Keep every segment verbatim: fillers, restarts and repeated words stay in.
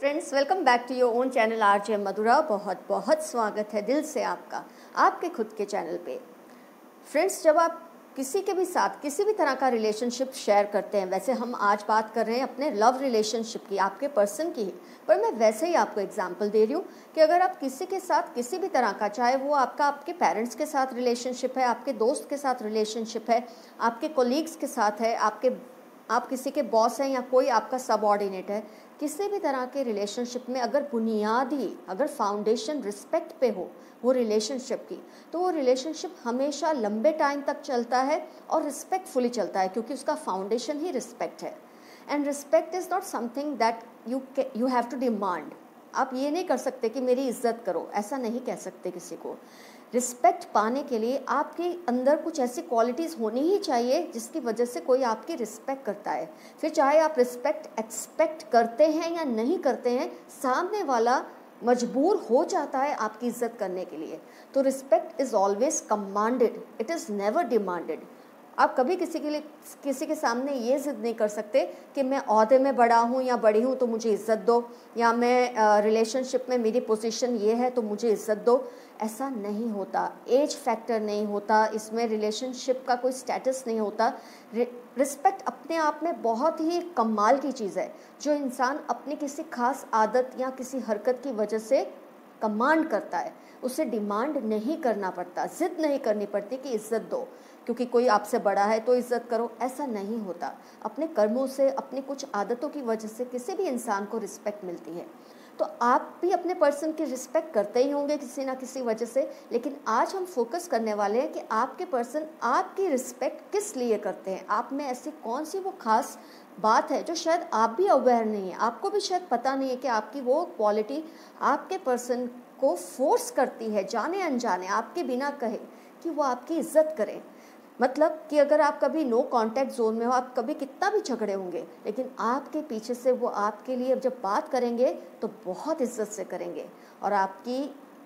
Friends, welcome back to your own channel RJ Madhura. बहुत बहुत स्वागत है दिल से आपका आपके खुद के चैनल पे। फ्रेंड्स, जब आप किसी के भी साथ किसी भी तरह का रिलेशनशिप शेयर करते हैं, वैसे हम आज बात कर रहे हैं अपने लव रिलेशनशिप की, आपके पर्सन की ही, पर मैं वैसे ही आपको एग्जांपल दे रही हूँ कि अगर आप किसी के साथ किसी भी तरह का, चाहे वो आपका आपके पेरेंट्स के साथ रिलेशनशिप है, आपके दोस्त के साथ रिलेशनशिप है, आपके कोलीग्स के साथ है, आपके आप किसी के बॉस हैं या कोई आपका सबऑर्डिनेट है, किसी भी तरह के रिलेशनशिप में अगर बुनियादी अगर फाउंडेशन रिस्पेक्ट पे हो वो रिलेशनशिप की, तो वो रिलेशनशिप हमेशा लंबे टाइम तक चलता है और रिस्पेक्टफुली चलता है, क्योंकि उसका फाउंडेशन ही रिस्पेक्ट है। And respect is not something that you you have to demand. आप ये नहीं कर सकते कि मेरी इज्जत करो, ऐसा नहीं कह सकते किसी को। रिस्पेक्ट पाने के लिए आपके अंदर कुछ ऐसी क्वालिटीज़ होनी ही चाहिए जिसकी वजह से कोई आपकी रिस्पेक्ट करता है। फिर चाहे आप रिस्पेक्ट एक्सपेक्ट करते हैं या नहीं करते हैं, सामने वाला मजबूर हो जाता है आपकी इज्जत करने के लिए। तो respect is always commanded, it is never demanded. आप कभी किसी के लिए किसी के सामने ये जिद नहीं कर सकते कि मैं ओहदे में बड़ा हूँ या बड़ी हूँ तो मुझे इज़्ज़त दो, या मैं रिलेशनशिप में मेरी पोजीशन ये है तो मुझे इज़्ज़त दो। ऐसा नहीं होता। एज फैक्टर नहीं होता इसमें, रिलेशनशिप का कोई स्टेटस नहीं होता। रिस्पेक्ट अपने आप में बहुत ही कमाल की चीज़ है, जो इंसान अपनी किसी खास आदत या किसी हरकत की वजह से कमांड करता है। उसे डिमांड नहीं करना पड़ता, जिद नहीं करनी पड़ती कि इज़्ज़त दो क्योंकि कोई आपसे बड़ा है तो इज़्ज़त करो, ऐसा नहीं होता। अपने कर्मों से, अपनी कुछ आदतों की वजह से किसी भी इंसान को रिस्पेक्ट मिलती है। तो आप भी अपने पर्सन की रिस्पेक्ट करते ही होंगे किसी ना किसी वजह से, लेकिन आज हम फोकस करने वाले हैं कि आपके पर्सन आपकी रिस्पेक्ट किस लिए करते हैं। आप में ऐसी कौन सी वो खास बात है जो शायद आप भी अवेयर नहीं है, आपको भी शायद पता नहीं है कि आपकी वो क्वालिटी आपके पर्सन को फोर्स करती है जाने अनजाने, आपके बिना कहे, कि वो आपकी इज्जत करें। मतलब कि अगर आप कभी नो कांटेक्ट जोन में हो, आप कभी कितना भी झगड़े होंगे, लेकिन आपके पीछे से वो आपके लिए जब बात करेंगे तो बहुत इज्जत से करेंगे। और आपकी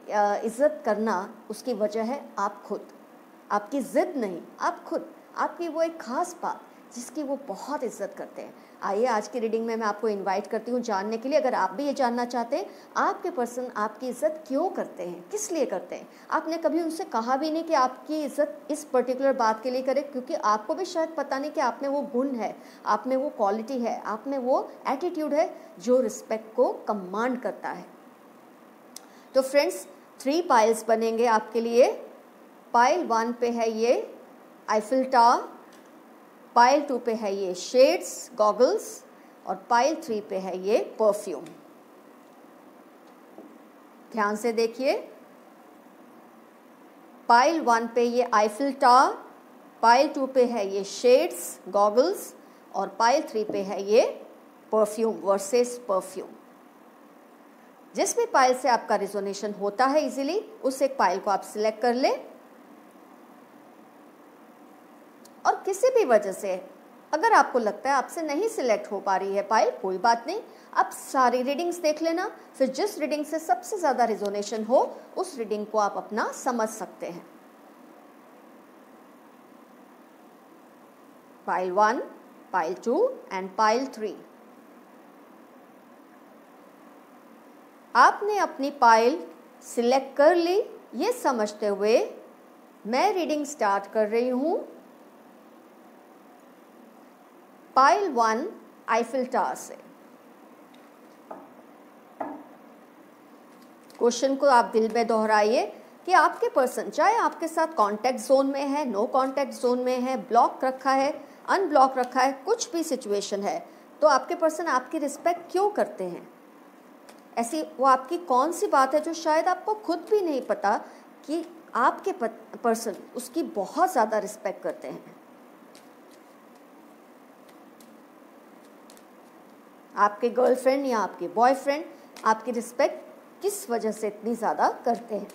इज्जत करना उसकी वजह है आप खुद, आपकी ज़िद नहीं, आप खुद, आपकी वो एक ख़ास बात जिसकी वो बहुत इज्जत करते हैं। आइए आज की रीडिंग में मैं आपको इनवाइट करती हूँ जानने के लिए, अगर आप भी ये जानना चाहते हैं आपके पर्सन आपकी इज्जत क्यों करते हैं, किस लिए करते हैं। आपने कभी उनसे कहा भी नहीं कि आपकी इज्जत इस पर्टिकुलर बात के लिए करें, क्योंकि आपको भी शायद पता नहीं कि आप में वो गुण है, आप में वो क्वालिटी है, आप में वो एटीट्यूड है जो रिस्पेक्ट को कमांड करता है। तो फ्रेंड्स, थ्री पाइल्स बनेंगे आपके लिए। पाइल वन पे है ये आईफिल टावर, पाइल टू पे है ये शेड्स गॉगल्स, और पाइल थ्री पे है ये परफ्यूम। ध्यान से देखिए, पाइल वन पे ये आईफिल टावर, पाइल टू पे है ये शेड्स गॉगल्स, और पाइल थ्री पे है ये परफ्यूम वर्सेस परफ्यूम। जिस भी पाइल से आपका रिजोनेशन होता है इजीली, उस एक पाइल को आप सिलेक्ट कर लें। और किसी भी वजह से अगर आपको लगता है आपसे नहीं सिलेक्ट हो पा रही है पाइल, कोई बात नहीं, आप सारी रीडिंग्स देख लेना, फिर जिस रीडिंग से सबसे ज़्यादा रिजोनेशन हो उस रीडिंग को आप अपना समझ सकते हैं। Pile one, pile two and pile three. आपने अपनी पाइल सिलेक्ट कर ली, ये समझते हुए मैं रीडिंग स्टार्ट कर रही हूं। पाइल वन आईफिल टावर से। क्वेश्चन को आप दिल में दोहराइए कि आपके पर्सन, चाहे आपके साथ कांटेक्ट जोन में है, नो कांटेक्ट जोन में है, ब्लॉक रखा है, अनब्लॉक रखा है, कुछ भी सिचुएशन है, तो आपके पर्सन आपकी रिस्पेक्ट क्यों करते हैं। ऐसी वो आपकी कौन सी बात है जो शायद आपको खुद भी नहीं पता कि आपके पर्सन उसकी बहुत ज़्यादा रिस्पेक्ट करते हैं। आपके गर्लफ्रेंड या आपके बॉयफ्रेंड आपकी रिस्पेक्ट किस वजह से इतनी ज़्यादा करते हैं।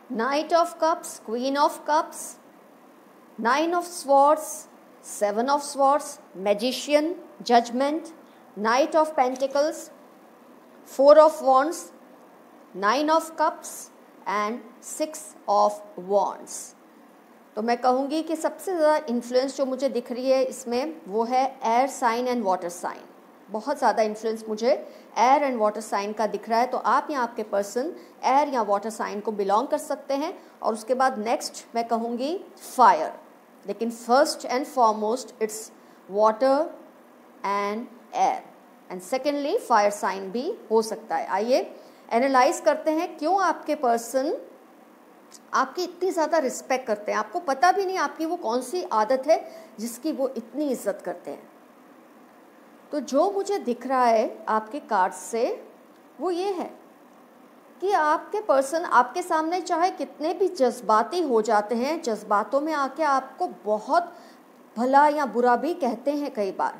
Knight of Cups, Queen of Cups, Nine of Swords, Seven of Swords, Magician, Judgment, Knight of Pentacles, Four of Wands, Nine of Cups and Six of Wands। तो मैं कहूँगी कि सबसे ज़्यादा इन्फ्लुएंस जो मुझे दिख रही है इसमें वो है air sign and water sign. बहुत ज़्यादा इन्फ्लुएंस मुझे एयर एंड वाटर साइन का दिख रहा है। तो आप या आपके पर्सन एयर या वाटर साइन को बिलोंग कर सकते हैं। और उसके बाद नेक्स्ट मैं कहूँगी फायर, लेकिन first and foremost it's water and air and secondly fire sign भी हो सकता है। आइए एनालाइज करते हैं क्यों आपके पर्सन आपकी इतनी ज़्यादा रिस्पेक्ट करते हैं। आपको पता भी नहीं आपकी वो कौन सी आदत है जिसकी वो इतनी इज्जत करते हैं। तो जो मुझे दिख रहा है आपके कार्ड से वो ये है कि आपके पर्सन आपके सामने चाहे कितने भी जज्बाती हो जाते हैं, जज्बातों में आके आपको बहुत भला या बुरा भी कहते हैं कई बार।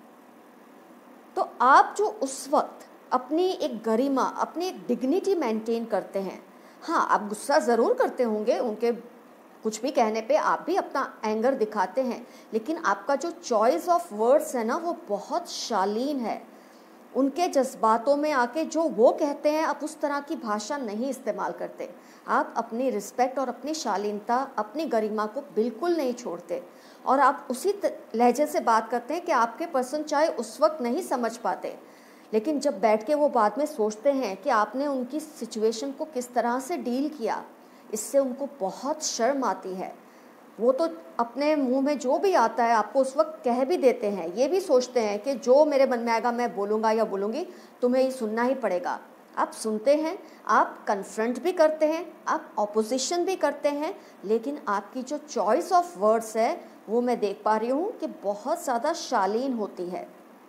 तो आप जो उस वक्त अपनी एक गरिमा, अपनी एक डिग्निटी मेंटेन करते हैं। हाँ, आप गुस्सा ज़रूर करते होंगे, उनके कुछ भी कहने पे आप भी अपना एंगर दिखाते हैं, लेकिन आपका जो चॉइस ऑफ वर्ड्स है ना वो बहुत शालीन है। उनके जज्बातों में आके जो वो कहते हैं आप उस तरह की भाषा नहीं इस्तेमाल करते। आप अपनी रिस्पेक्ट और अपनी शालीनता, अपनी गरिमा को बिल्कुल नहीं छोड़ते और आप उसी लहजे से बात करते हैं कि आपके पर्सन चाहे उस वक्त नहीं समझ पाते, लेकिन जब बैठ के वो बाद में सोचते हैं कि आपने उनकी सिचुएशन को किस तरह से डील किया, इससे उनको बहुत शर्म आती है। वो तो अपने मुंह में जो भी आता है आपको उस वक्त कह भी देते हैं, ये भी सोचते हैं कि जो मेरे मन में आएगा मैं बोलूँगा या बोलूँगी, तुम्हें ये सुनना ही पड़ेगा। आप सुनते हैं, आप कन्फ्रंट भी करते हैं, आप ऑपोजिशन भी करते हैं, लेकिन आपकी जो चॉइस ऑफ वर्ड्स है वो मैं देख पा रही हूँ कि बहुत ज़्यादा शालीन होती है।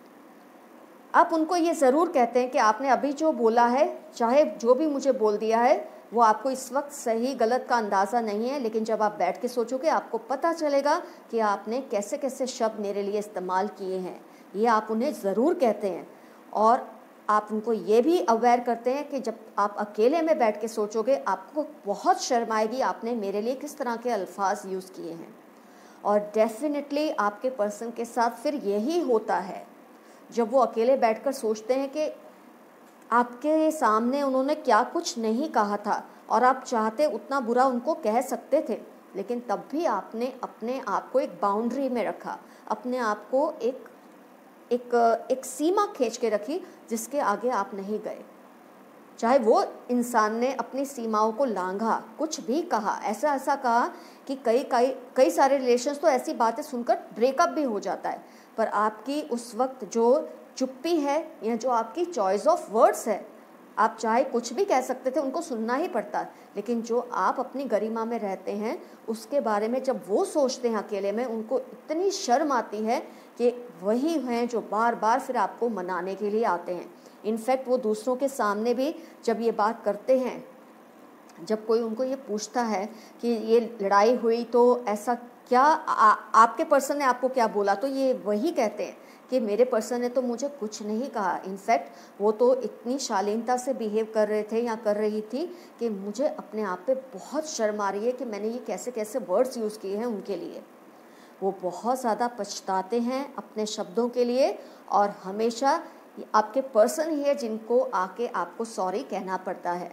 आप उनको ये ज़रूर कहते हैं कि आपने अभी जो बोला है, चाहे जो भी मुझे बोल दिया है वो आपको इस वक्त सही गलत का अंदाज़ा नहीं है, लेकिन जब आप बैठ के सोचोगे आपको पता चलेगा कि आपने कैसे कैसे शब्द मेरे लिए इस्तेमाल किए हैं। ये आप उन्हें ज़रूर कहते हैं और आप उनको ये भी अवेयर करते हैं कि जब आप अकेले में बैठ के सोचोगे आपको बहुत शर्म आएगी आपने मेरे लिए किस तरह के अल्फाज यूज़ किए हैं। और डेफिनेटली आपके पर्सन के साथ फिर यही होता है जब वो अकेले बैठकर सोचते हैं कि आपके सामने उन्होंने क्या कुछ नहीं कहा था और आप चाहते उतना बुरा उनको कह सकते थे, लेकिन तब भी आपने अपने आप को एक बाउंड्री में रखा, अपने आप को एक एक एक सीमा खींच के रखी जिसके आगे आप नहीं गए। चाहे वो इंसान ने अपनी सीमाओं को लांघा, कुछ भी कहा, ऐसा ऐसा कहा कि कई कई कई सारे रिलेशंस तो ऐसी बातें सुनकर ब्रेकअप भी हो जाता है, पर आपकी उस वक्त जो चुप्पी है या जो आपकी चॉइस ऑफ वर्ड्स है, आप चाहे कुछ भी कह सकते थे, उनको सुनना ही पड़ता, लेकिन जो आप अपनी गरिमा में रहते हैं उसके बारे में जब वो सोचते हैं अकेले में, उनको इतनी शर्म आती है कि वही हैं जो बार बार फिर आपको मनाने के लिए आते हैं। इनफैक्ट वो दूसरों के सामने भी जब ये बात करते हैं, जब कोई उनको ये पूछता है कि ये लड़ाई हुई तो ऐसा क्या आ, आपके पर्सन ने आपको क्या बोला, तो ये वही कहते हैं कि मेरे पर्सन ने तो मुझे कुछ नहीं कहा। इनफैक्ट वो तो इतनी शालीनता से बिहेव कर रहे थे या कर रही थी कि मुझे अपने आप पे बहुत शर्म आ रही है कि मैंने ये कैसे कैसे वर्ड्स यूज़ किए हैं उनके लिए। वो बहुत ज़्यादा पछताते हैं अपने शब्दों के लिए और हमेशा आपके पर्सन ही है जिनको आके आपको सॉरी कहना पड़ता है।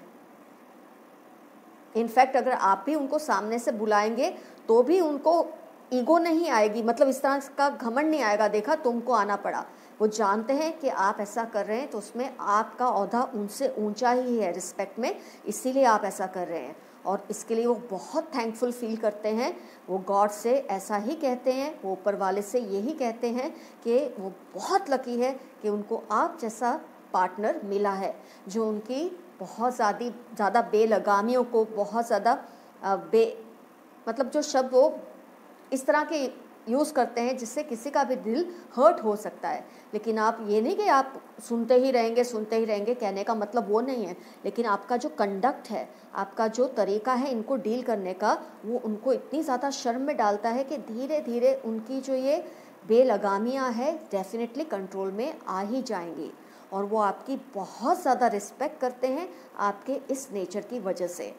इनफैक्ट अगर आप भी उनको सामने से बुलाएंगे तो भी उनको ईगो नहीं आएगी, मतलब इस तरह का घमंड नहीं आएगा, देखा तुमको आना पड़ा। वो जानते हैं कि आप ऐसा कर रहे हैं तो उसमें आपका ओहदा उनसे ऊंचा ही है रिस्पेक्ट में, इसीलिए आप ऐसा कर रहे हैं और इसके लिए वो बहुत थैंकफुल फील करते हैं। वो गॉड से ऐसा ही कहते हैं, वो ऊपर वाले से यही कहते हैं कि वो बहुत लकी है कि उनको आप जैसा पार्टनर मिला है जो उनकी बहुत ज़्यादा ज़्यादा बेलगामियों को बहुत ज़्यादा बे मतलब जो शब्द वो इस तरह के यूज़ करते हैं जिससे किसी का भी दिल हर्ट हो सकता है। लेकिन आप ये नहीं कि आप सुनते ही रहेंगे सुनते ही रहेंगे, कहने का मतलब वो नहीं है, लेकिन आपका जो कंडक्ट है, आपका जो तरीका है इनको डील करने का, वो उनको इतनी ज़्यादा शर्म में डालता है कि धीरे धीरे उनकी जो ये बेलगामियाँ है डेफिनेटली कंट्रोल में आ ही जाएंगी और वो आपकी बहुत ज़्यादा रिस्पेक्ट करते हैं आपके इस नेचर की वजह से।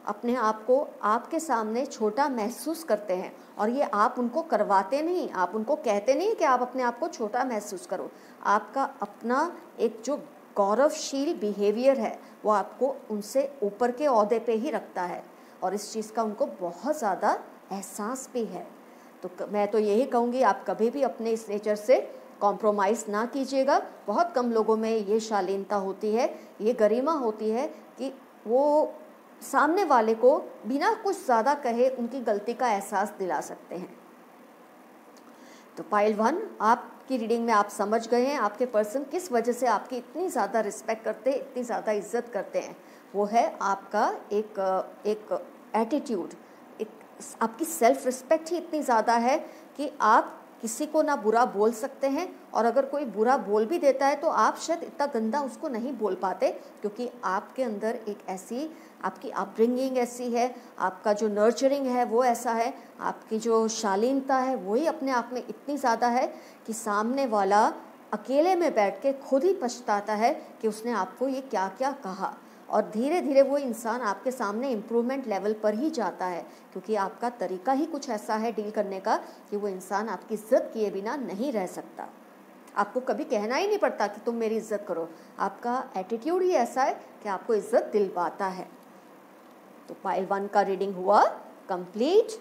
अपने आप को आपके सामने छोटा महसूस करते हैं, और ये आप उनको करवाते नहीं, आप उनको कहते नहीं कि आप अपने आप को छोटा महसूस करो। आपका अपना एक जो गौरवशील बिहेवियर है वो आपको उनसे ऊपर के ओहदे पे ही रखता है, और इस चीज़ का उनको बहुत ज़्यादा एहसास भी है। तो मैं तो यही कहूँगी, आप कभी भी अपने इस नेचर से कॉम्प्रोमाइज़ ना कीजिएगा। बहुत कम लोगों में ये शालीनता होती है, ये गरिमा होती है कि वो सामने वाले को बिना कुछ ज़्यादा कहे उनकी गलती का एहसास दिला सकते हैं। तो पाइल वन, आपकी रीडिंग में आप समझ गए हैं आपके पर्सन किस वजह से आपकी इतनी ज़्यादा रिस्पेक्ट करते हैं, इतनी ज़्यादा इज्जत करते हैं। वो है आपका एक एक एटीट्यूड, एक आपकी सेल्फ रिस्पेक्ट ही इतनी ज़्यादा है कि आप किसी को ना बुरा बोल सकते हैं, और अगर कोई बुरा बोल भी देता है तो आप शायद इतना गंदा उसको नहीं बोल पाते, क्योंकि आपके अंदर एक ऐसी आपकी अपब्रिंगिंग ऐसी है, आपका जो नर्चरिंग है वो ऐसा है, आपकी जो शालीनता है वही अपने आप में इतनी ज़्यादा है कि सामने वाला अकेले में बैठ के खुद ही पछताता है कि उसने आपको ये क्या क्या कहा, और धीरे धीरे वो इंसान आपके सामने इम्प्रूवमेंट लेवल पर ही जाता है, क्योंकि आपका तरीका ही कुछ ऐसा है डील करने का कि वो इंसान आपकी इज्जत किए बिना नहीं रह सकता। आपको कभी कहना ही नहीं पड़ता कि तुम मेरी इज्जत करो, आपका एटीट्यूड ही ऐसा है कि आपको इज्जत दिलवाता है। तो पाइल वन का रीडिंग हुआ कंप्लीट।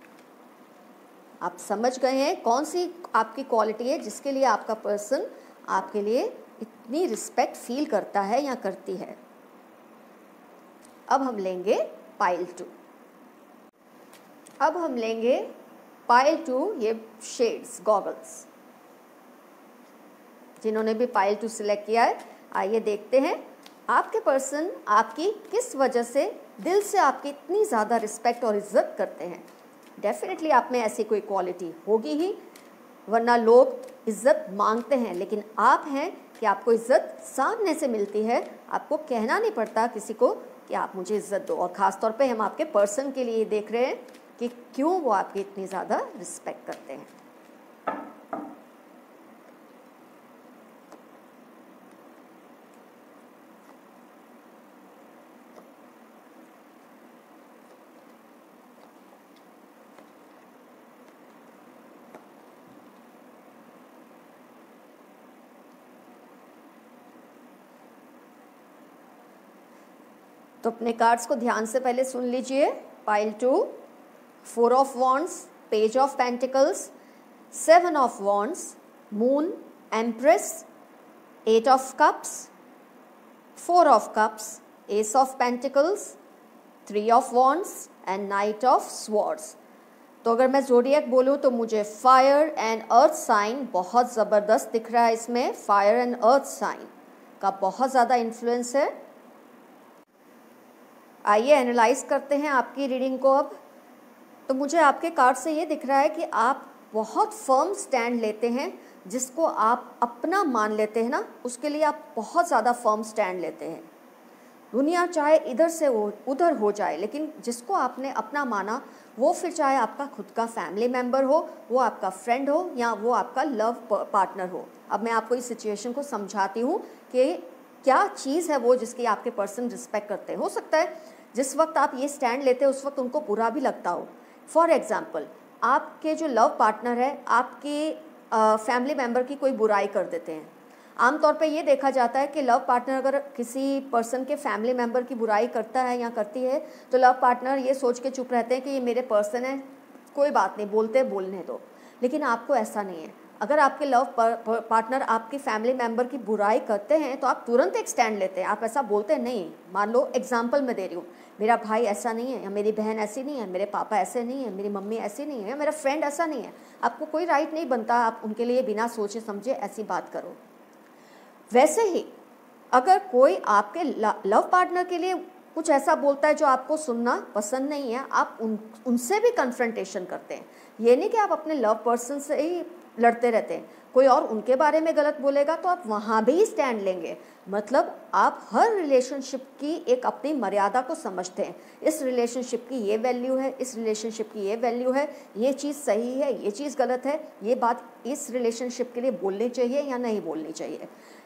आप समझ गए हैं कौन सी आपकी क्वालिटी है जिसके लिए आपका पर्सन आपके लिए इतनी रिस्पेक्ट फील करता है या करती है। अब हम लेंगे पाइल टू। अब हम लेंगे पाइल टू, ये शेड्स गॉगल्स। जिन्होंने भी पाइल टू सिलेक्ट किया है, आइए देखते हैं आपके पर्सन आपकी किस वजह से दिल से आपकी इतनी ज़्यादा रिस्पेक्ट और इज्जत करते हैं। डेफिनेटली आप में ऐसी कोई क्वालिटी होगी ही, वरना लोग इज्जत मांगते हैं, लेकिन आप हैं कि आपको इज्जत सामने से मिलती है, आपको कहना नहीं पड़ता किसी को कि आप मुझे इज्जत दो। और ख़ास तौर पे हम आपके पर्सन के लिए देख रहे हैं कि क्यों वो आपकी इतनी ज़्यादा रिस्पेक्ट करते हैं। तो अपने कार्ड्स को ध्यान से पहले सुन लीजिए। Pile two, four of wands, page of pentacles, seven of wands, moon, empress, eight of cups, four of cups, ace of pentacles, three of wands and knight of swords. तो अगर मैं ज़ोडिएक बोलूँ तो मुझे फायर एंड अर्थ साइन बहुत ज़बरदस्त दिख रहा है। इसमें फायर एंड अर्थ साइन का बहुत ज़्यादा इन्फ्लुएंस है। आइए एनालाइज करते हैं आपकी रीडिंग को अब। तो मुझे आपके कार्ड से ये दिख रहा है कि आप बहुत फर्म स्टैंड लेते हैं, जिसको आप अपना मान लेते हैं ना, उसके लिए आप बहुत ज़्यादा फर्म स्टैंड लेते हैं। दुनिया चाहे इधर से हो उधर हो जाए, लेकिन जिसको आपने अपना माना, वो फिर चाहे आपका खुद का फैमिली मेम्बर हो, वो आपका फ्रेंड हो, या वो आपका लव पार्टनर हो। अब मैं आपको इस सिचुएशन को समझाती हूँ कि क्या चीज़ है वो जिसकी आपके पर्सन रिस्पेक्ट करते हैं। हो सकता है जिस वक्त आप ये स्टैंड लेते हैं उस वक्त उनको बुरा भी लगता हो। फॉर एग्ज़ाम्पल, आपके जो लव पार्टनर है आपके फैमिली मेम्बर की कोई बुराई कर देते हैं। आमतौर पे ये देखा जाता है कि लव पार्टनर अगर किसी पर्सन के फैमिली मेम्बर की बुराई करता है या करती है, तो लव पार्टनर ये सोच के चुप रहते हैं कि ये मेरे पर्सन है, कोई बात नहीं, बोलते बोलने दो। लेकिन आपको ऐसा नहीं है। अगर आपके लव पार्टनर आपकी फैमिली मेम्बर की बुराई करते हैं तो आप तुरंत एक स्टैंड लेते हैं। आप ऐसा बोलते नहीं। मान लो एग्जाम्पल मैं दे रही हूँ, मेरा भाई ऐसा नहीं है, या मेरी बहन ऐसी नहीं है, मेरे पापा ऐसे नहीं है, मेरी मम्मी ऐसी नहीं है, या मेरा फ्रेंड ऐसा नहीं है। आपको कोई राइट नहीं बनता आप उनके लिए बिना सोचे समझे ऐसी बात करो। वैसे ही अगर कोई आपके लव पार्टनर के लिए कुछ ऐसा बोलता है जो आपको सुनना पसंद नहीं है, आप उन उनसे भी कन्फ्रंटेशन करते हैं। ये नहीं कि आप अपने लव पर्सन से ही लड़ते रहते हैं, कोई और उनके बारे में गलत बोलेगा तो आप वहाँ भी स्टैंड लेंगे। मतलब आप हर रिलेशनशिप की एक अपनी मर्यादा को समझते हैं। इस रिलेशनशिप की ये वैल्यू है, इस रिलेशनशिप की ये वैल्यू है, ये चीज़ सही है, ये चीज़ गलत है, ये बात इस रिलेशनशिप के लिए बोलनी चाहिए या नहीं बोलनी चाहिए।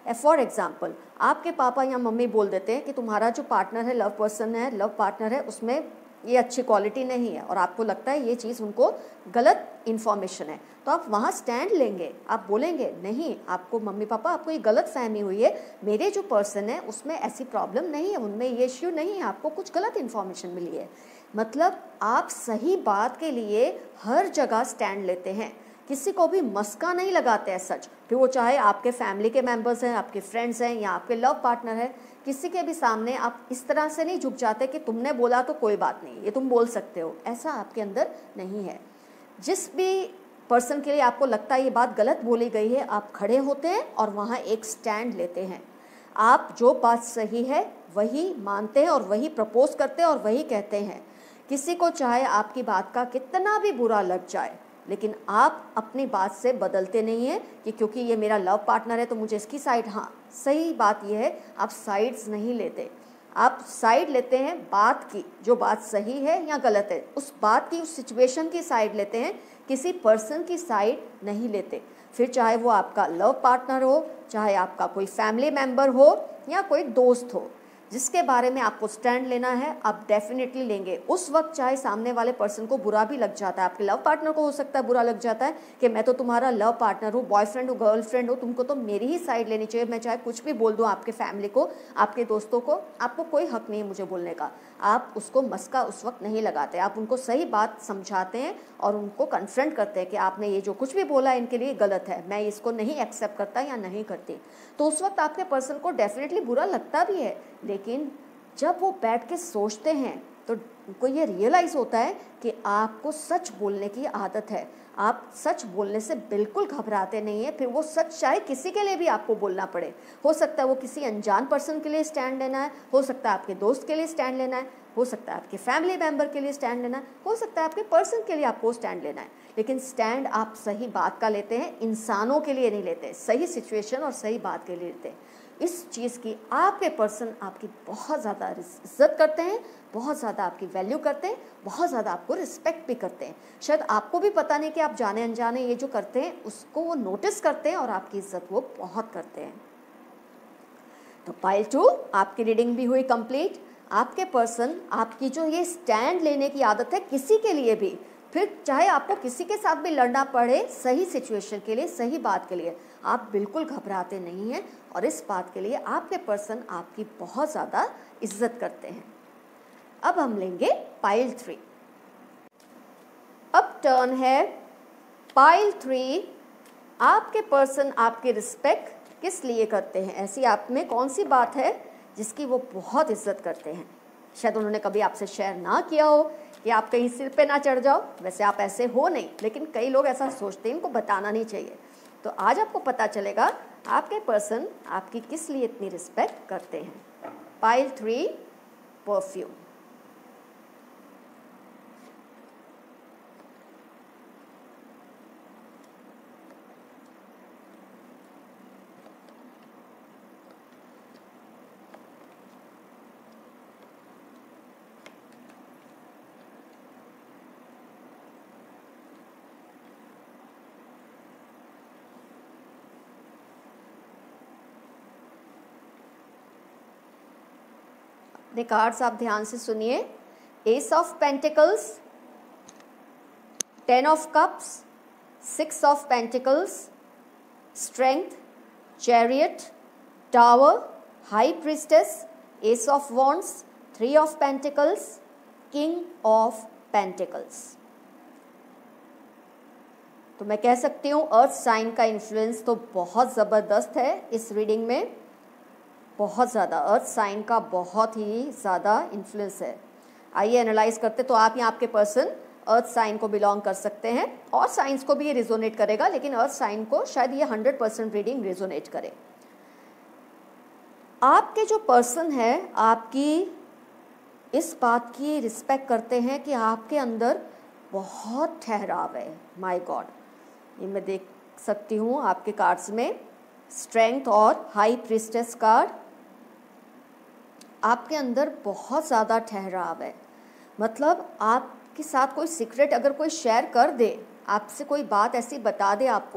फॉर एग्जाम्पल आपके पापा या मम्मी बोल देते हैं कि तुम्हारा जो पार्टनर है, लव पर्सन है, लव पार्टनर है, उसमें ये अच्छी क्वालिटी नहीं है और आपको लगता है ये चीज़ उनको गलत इन्फॉर्मेशन है, तो आप वहाँ स्टैंड लेंगे, आप बोलेंगे नहीं, आपको मम्मी पापा आपको ये गलत फहमी हुई है, मेरे जो पर्सन है उसमें ऐसी प्रॉब्लम नहीं है, उनमें ये इश्यू नहीं है, आपको कुछ गलत इन्फॉर्मेशन मिली है। मतलब आप सही बात के लिए हर जगह स्टैंड लेते हैं, किसी को भी मस्का नहीं लगाते हैं सच, फिर वो चाहे आपके फैमिली के मेंबर्स हैं, आपके फ्रेंड्स हैं या आपके लव पार्टनर है, किसी के भी सामने आप इस तरह से नहीं झुक जाते कि तुमने बोला तो कोई बात नहीं, ये तुम बोल सकते हो, ऐसा आपके अंदर नहीं है। जिस भी पर्सन के लिए आपको लगता है ये बात गलत बोली गई है, आप खड़े होते हैं और वहाँ एक स्टैंड लेते हैं। आप जो बात सही है वही मानते हैं और वही प्रपोज करते हैं और वही कहते हैं। किसी को चाहे आपकी बात का कितना भी बुरा लग जाए, लेकिन आप अपनी बात से बदलते नहीं हैं कि क्योंकि ये मेरा लव पार्टनर है तो मुझे इसकी साइड, हाँ सही बात ये है, आप साइड्स नहीं लेते, आप साइड लेते हैं बात की, जो बात सही है या गलत है उस बात की, उस सिचुएशन की साइड लेते हैं, किसी पर्सन की साइड नहीं लेते। फिर चाहे वो आपका लव पार्टनर हो, चाहे आपका कोई फैमिली मेम्बर हो या कोई दोस्त हो, जिसके बारे में आपको स्टैंड लेना है आप डेफिनेटली लेंगे। उस वक्त चाहे सामने वाले पर्सन को बुरा भी लग जाता है, आपके लव पार्टनर को हो सकता है बुरा लग जाता है कि मैं तो तुम्हारा लव पार्टनर हूँ, बॉयफ्रेंड हूँ, गर्लफ्रेंड हो, तुमको तो मेरी ही साइड लेनी चाहिए, मैं चाहे कुछ भी बोल दूँ आपके फैमिली को, आपके दोस्तों को, आपको कोई हक नहीं है मुझे बोलने का। आप उसको मस्का उस वक्त नहीं लगाते, आप उनको सही बात समझाते हैं और उनको कन्फ्रंट करते हैं कि आपने ये जो कुछ भी बोला इनके लिए गलत है, मैं इसको नहीं एक्सेप्ट करता या नहीं करती। तो उस वक्त आपके पर्सन को डेफिनेटली बुरा लगता भी है, लेकिन जब वो बैठ के सोचते हैं तो उनको ये रियलाइज़ होता है कि आपको सच बोलने की आदत है, आप सच बोलने से बिल्कुल घबराते नहीं है। फिर वो सच चाहे किसी के लिए भी आपको बोलना पड़े, हो सकता है वो किसी अनजान पर्सन के लिए स्टैंड लेना है, हो सकता है आपके दोस्त के लिए स्टैंड लेना है, हो सकता है आपके फैमिली मेम्बर के लिए स्टैंड लेना है, हो सकता है आपके पर्सन के लिए आपको स्टैंड लेना है, लेकिन स्टैंड आप सही बात का लेते हैं, इंसानों के लिए नहीं लेते, सही सिचुएशन और सही बात के लिए लेते हैं। इस चीज़ की आपके पर्सन आपकी बहुत ज़्यादा इज्जत करते हैं, बहुत ज़्यादा आपकी वैल्यू करते हैं, बहुत ज़्यादा आपको रिस्पेक्ट भी करते हैं। शायद आपको भी पता नहीं कि आप जाने अनजाने ये जो करते हैं उसको वो नोटिस करते हैं और आपकी इज्जत वो बहुत करते हैं। तो पाइल टू आपकी रीडिंग भी हुई कंप्लीट। आपके पर्सन आपकी जो ये स्टैंड लेने की आदत है किसी के लिए भी, फिर चाहे आपको किसी के साथ भी लड़ना पड़े, सही सिचुएशन के लिए, सही बात के लिए, आप बिल्कुल घबराते नहीं हैं और इस बात के लिए आपके पर्सन आपकी बहुत ज़्यादा इज्जत करते हैं। अब हम लेंगे पाइल थ्री। अब टर्न है पाइल थ्री। आपके पर्सन आपकी रिस्पेक्ट किस लिए करते हैं? ऐसी आप में कौन सी बात है जिसकी वो बहुत इज्जत करते हैं? शायद उन्होंने कभी आपसे शेयर ना किया हो कि आप कहीं सिर पे ना चढ़ जाओ, वैसे आप ऐसे हो नहीं, लेकिन कई लोग ऐसा सोचते हैं, इनको बताना नहीं चाहिए। तो आज आपको पता चलेगा आपके पर्सन आपकी किस लिए इतनी रिस्पेक्ट करते हैं। Pile three, perfume. अपने कार्ड्स आप ध्यान से सुनिए। Ace of pentacles, ten of cups, six of pentacles, strength, chariot, tower, high priestess, ace of wands, three of pentacles, king of pentacles. तो मैं कह सकती हूँ अर्थ साइन का इन्फ्लुएंस तो बहुत ज़बरदस्त है इस रीडिंग में, बहुत ज़्यादा अर्थ साइन का बहुत ही ज़्यादा इन्फ्लुएंस है। आइए एनालाइज करते। तो आप या आपके पर्सन अर्थ साइन को बिलोंग कर सकते हैं और साइंस को भी ये रिजोनेट करेगा, लेकिन अर्थ साइन को शायद ये हंड्रेड परसेंट रीडिंग रिजोनेट करे। आपके जो पर्सन है आपकी इस बात की रिस्पेक्ट करते हैं कि आपके अंदर बहुत ठहराव है। माय गॉड, ये मैं देख सकती हूँ आपके कार्ड्स में स्ट्रेंथ और हाई प्रीस्टेस कार्ड। आपके अंदर बहुत ज़्यादा ठहराव है, मतलब आपके साथ कोई सीक्रेट अगर कोई शेयर कर दे, आपसे कोई बात ऐसी बता दे आपको,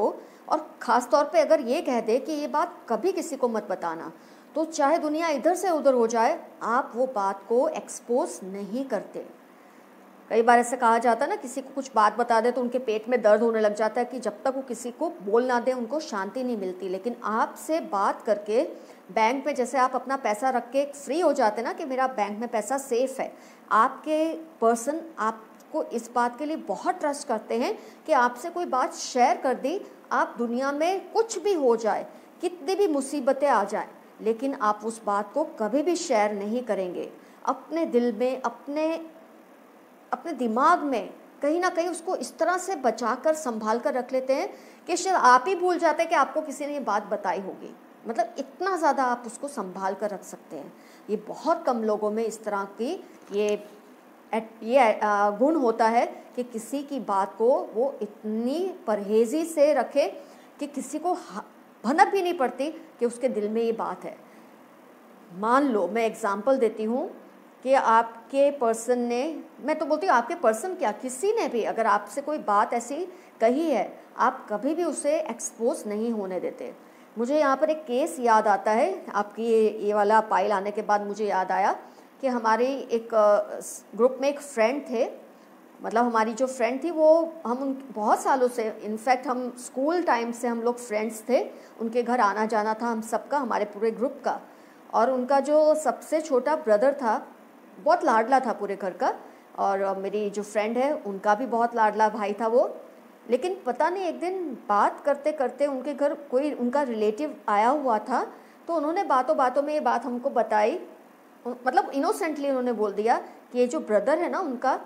और ख़ास तौर पे अगर ये कह दे कि ये बात कभी किसी को मत बताना, तो चाहे दुनिया इधर से उधर हो जाए, आप वो बात को एक्सपोज नहीं करते। कई बार ऐसे कहा जाता है ना, किसी को कुछ बात बता दे तो उनके पेट में दर्द होने लग जाता है कि जब तक वो किसी को बोल ना दे उनको शांति नहीं मिलती। लेकिन आपसे बात करके बैंक में जैसे आप अपना पैसा रख के फ्री हो जाते ना कि मेरा बैंक में पैसा सेफ है, आपके पर्सन आपको इस बात के लिए बहुत ट्रस्ट करते हैं कि आपसे कोई बात शेयर कर दी, आप दुनिया में कुछ भी हो जाए, कितनी भी मुसीबतें आ जाए, लेकिन आप उस बात को कभी भी शेयर नहीं करेंगे। अपने दिल में, अपने अपने दिमाग में कहीं ना कहीं उसको इस तरह से बचा कर संभाल कर रख लेते हैं कि शायद आप ही भूल जाते हैं कि आपको किसी ने ये बात बताई होगी। मतलब इतना ज़्यादा आप उसको संभाल कर रख सकते हैं। ये बहुत कम लोगों में इस तरह की ये ये गुण होता है कि किसी की बात को वो इतनी परहेज़ी से रखे कि किसी को भनक भी नहीं पड़ती कि उसके दिल में ये बात है। मान लो, मैं एग्जांपल देती हूँ कि आपके पर्सन ने, मैं तो बोलती हूँ आपके पर्सन क्या, किसी ने भी अगर आपसे कोई बात ऐसी कही है, आप कभी भी उसे एक्सपोज नहीं होने देते। मुझे यहाँ पर एक केस याद आता है, आपकी ये ये वाला पाइल आने के बाद मुझे याद आया कि हमारी एक ग्रुप में एक फ्रेंड थे, मतलब हमारी जो फ्रेंड थी वो हम उन बहुत सालों से, इनफैक्ट हम स्कूल टाइम से हम लोग फ्रेंड्स थे, उनके घर आना जाना था हम सबका, हमारे पूरे ग्रुप का। और उनका जो सबसे छोटा ब्रदर था बहुत लाडला था पूरे घर का, और मेरी जो फ्रेंड है उनका भी बहुत लाडला भाई था वो। लेकिन पता नहीं एक दिन बात करते करते उनके घर कोई उनका रिलेटिव आया हुआ था, तो उन्होंने बातों बातों में ये बात हमको बताई, मतलब इनोसेंटली उन्होंने बोल दिया कि ये जो ब्रदर है ना उनका,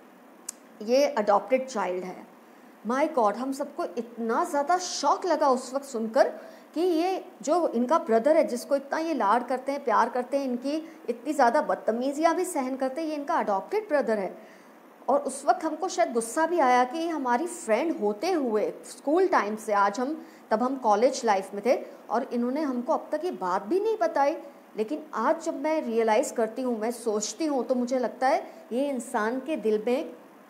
ये अडॉप्टेड चाइल्ड है। माय गॉड, हम सबको इतना ज़्यादा शॉक लगा उस वक्त सुनकर कि ये जो इनका ब्रदर है जिसको इतना ये लाड करते हैं, प्यार करते हैं, इनकी इतनी ज़्यादा बदतमीजियाँ भी सहन करते हैं, ये इनका अडॉप्टेड ब्रदर है। और उस वक्त हमको शायद गुस्सा भी आया कि हमारी फ्रेंड होते हुए स्कूल टाइम से, आज हम तब हम कॉलेज लाइफ में थे और इन्होंने हमको अब तक ये बात भी नहीं बताई। लेकिन आज जब मैं रियलाइज़ करती हूँ, मैं सोचती हूँ, तो मुझे लगता है ये इंसान के दिल में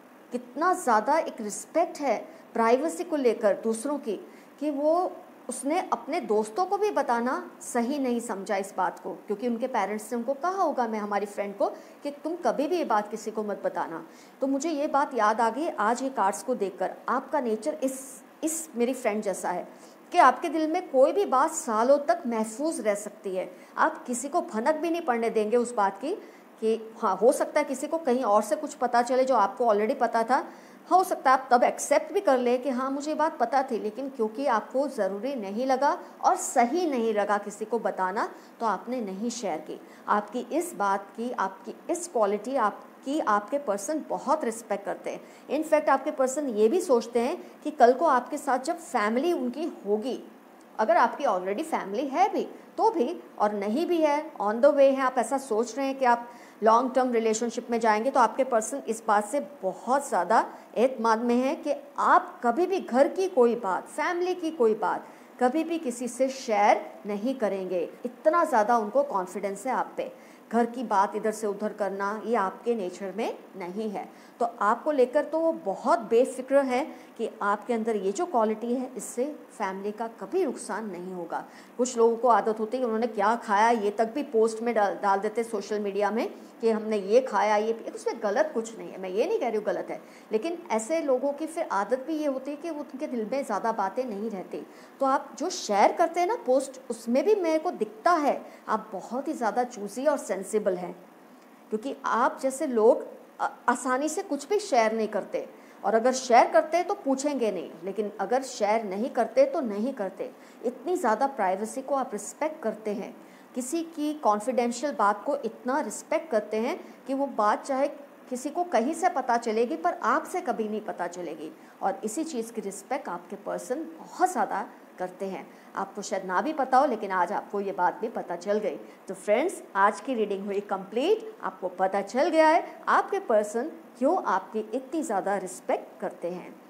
कितना ज़्यादा एक रिस्पेक्ट है प्राइवेसी को लेकर दूसरों की, कि वो उसने अपने दोस्तों को भी बताना सही नहीं समझा इस बात को, क्योंकि उनके पेरेंट्स ने उनको कहा होगा, मैं हमारी फ्रेंड को, कि तुम कभी भी ये बात किसी को मत बताना। तो मुझे ये बात याद आ गई आज ये कार्ड्स को देखकर। आपका नेचर इस इस मेरी फ्रेंड जैसा है कि आपके दिल में कोई भी बात सालों तक महफूज रह सकती है। आप किसी को भनक भी नहीं पड़ने देंगे उस बात की कि हाँ, हो सकता है किसी को कहीं और से कुछ पता चले जो आपको ऑलरेडी पता था, हो सकता है आप तब एक्सेप्ट भी कर ले कि हाँ मुझे ये बात पता थी, लेकिन क्योंकि आपको ज़रूरी नहीं लगा और सही नहीं लगा किसी को बताना, तो आपने नहीं शेयर की। आपकी इस बात की, आपकी इस क्वालिटी आपकी आपके पर्सन बहुत रिस्पेक्ट करते हैं। इनफैक्ट आपके पर्सन ये भी सोचते हैं कि कल को आपके साथ जब फैमिली उनकी होगी, अगर आपकी ऑलरेडी फैमिली है भी तो भी, और नहीं भी है, ऑन द वे है, आप ऐसा सोच रहे हैं कि आप लॉन्ग टर्म रिलेशनशिप में जाएंगे, तो आपके पर्सन इस बात से बहुत ज़्यादा एतमाद में है कि आप कभी भी घर की कोई बात, फैमिली की कोई बात कभी भी किसी से शेयर नहीं करेंगे। इतना ज़्यादा उनको कॉन्फिडेंस है आप पे। घर की बात इधर से उधर करना ये आपके नेचर में नहीं है। तो आपको लेकर तो वो बहुत बेफिक्र है कि आपके अंदर ये जो क्वालिटी है, इससे फैमिली का कभी नुकसान नहीं होगा। कुछ लोगों को आदत होती है, उन्होंने क्या खाया ये तक भी पोस्ट में डाल डाल देते सोशल मीडिया में कि हमने ये खाया, ये उसमें गलत कुछ नहीं है, मैं ये नहीं कह रही हूँ गलत है, लेकिन ऐसे लोगों की फिर आदत भी ये होती है कि वो उनके दिल में ज़्यादा बातें नहीं रहती। तो आप जो शेयर करते हैं ना पोस्ट, उसमें भी मेरे को दिखता है आप बहुत ही ज़्यादा चूज़ी और सेंसिबल हैं, क्योंकि आप जैसे लोग आसानी से कुछ भी शेयर नहीं करते, और अगर शेयर करते हैं तो पूछेंगे नहीं, लेकिन अगर शेयर नहीं करते तो नहीं करते। इतनी ज़्यादा प्राइवेसी को आप रिस्पेक्ट करते हैं, किसी की कॉन्फिडेंशियल बात को इतना रिस्पेक्ट करते हैं कि वो बात चाहे किसी को कहीं से पता चलेगी पर आपसे कभी नहीं पता चलेगी, और इसी चीज़ की रिस्पेक्ट आपके पर्सन बहुत ज़्यादा करते हैं। आपको शायद ना भी पता हो, लेकिन आज आपको ये बात भी पता चल गई। तो फ्रेंड्स, आज की रीडिंग हुई कंप्लीट। आपको पता चल गया है आपके पर्सन क्यों आपकी इतनी ज़्यादा रिस्पेक्ट करते हैं।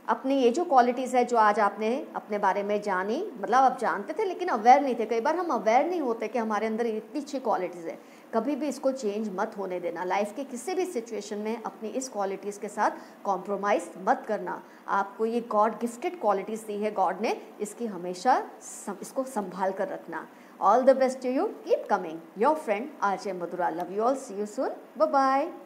अपनी ये जो क्वालिटीज़ है जो आज आपने अपने बारे में जानी, मतलब आप जानते थे लेकिन अवेयर नहीं थे। कई बार हम अवेयर नहीं होते कि हमारे अंदर इतनी अच्छी क्वालिटीज़ है। कभी भी इसको चेंज मत होने देना। लाइफ के किसी भी सिचुएशन में अपनी इस क्वालिटीज़ के साथ कॉम्प्रोमाइज़ मत करना। आपको ये गॉड गिफ्टेड क्वालिटीज़ दी है गॉड ने, इसकी हमेशा सम, इसको संभाल कर रखना। All the best to you, keep coming. Your friend RJ Madhura. Love you all, see you soon, bye bye.